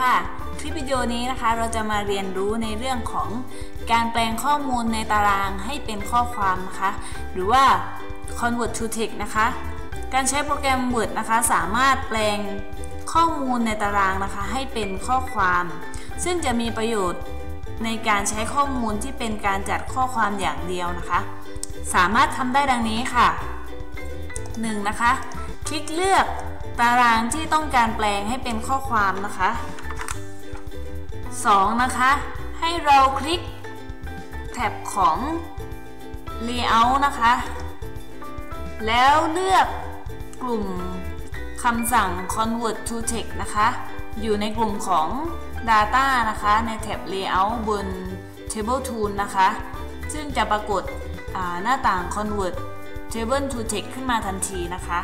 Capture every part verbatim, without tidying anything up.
ค่ะคลิปวิดีโอนี้นะคะเราจะมาเรียนรู้ในเรื่องของการแปลงข้อมูลในตารางให้เป็นข้อความนะคะหรือว่า Convert to Text นะคะการใช้โปรแกรม Word นะคะสามารถแปลงข้อมูลในตารางนะคะให้เป็นข้อความซึ่งจะมีประโยชน์ในการใช้ข้อมูลที่เป็นการจัดข้อความอย่างเดียวนะคะสามารถทำได้ดังนี้ค่ะ หนึ่ง นะคะคลิกเลือกตารางที่ต้องการแปลงให้เป็นข้อความนะคะสอง นะคะให้เราคลิกแท็บของ Layout นะคะแล้วเลือกกลุ่มคำสั่ง Convert to Text นะคะอยู่ในกลุ่มของ Data นะคะในแท็บ Layout บน Table Tool นะคะซึ่งจะปรากฏหน้าต่าง Convert Table to Text ขึ้นมาทันทีนะคะ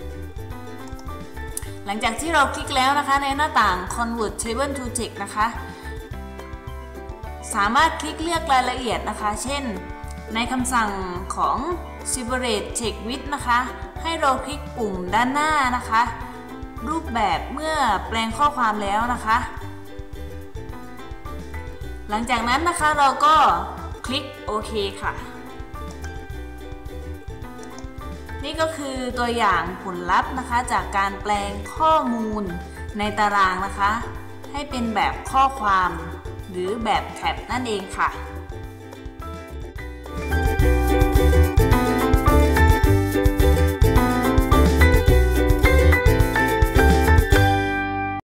หลังจากที่เราคลิกแล้วนะคะในหน้าต่าง Convert Table to Text นะคะสามารถคลิกเลือกรายละเอียดนะคะเช่นในคำสั่งของ Separate Text Width นะคะให้เราคลิกปุ่มด้านหน้านะคะรูปแบบเมื่อแปลงข้อความแล้วนะคะหลังจากนั้นนะคะเราก็คลิกโอเคค่ะนี่ก็คือตัวอย่างผลลัพธ์นะคะจากการแปลงข้อมูลในตารางนะคะให้เป็นแบบข้อความหรือแบบแท็บนั่นเองค่ะ